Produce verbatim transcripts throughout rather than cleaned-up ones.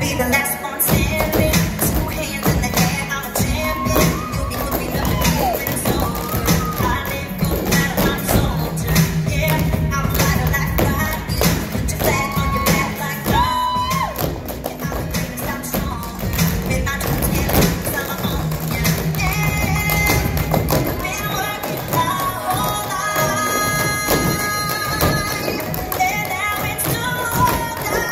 be the last one standing. Two hands in the air, I'm a champion. You'll be looking up at me when it's over. I live for the battle, I'm a soldier. Yeah, I'm a fighter like Rocky. Put your flag on your back like dog. Yeah, I'm the greatest, I'm strong. With my troops can't lose, I'm a home. Yeah, yeah. I've been working my whole life. And now it's too late.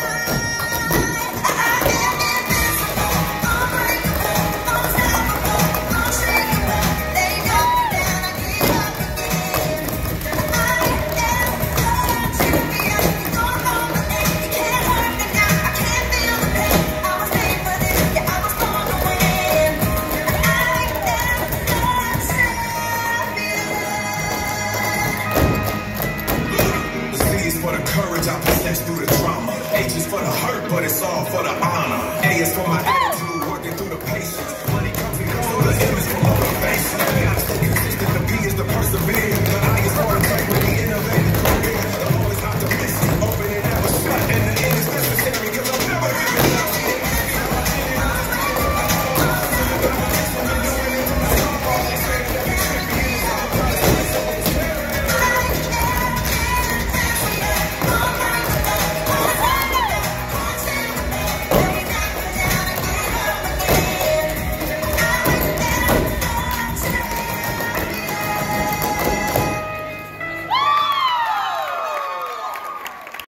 For the courage I possess through the trauma. H is for the hurt, but it's all for the honor. A is for my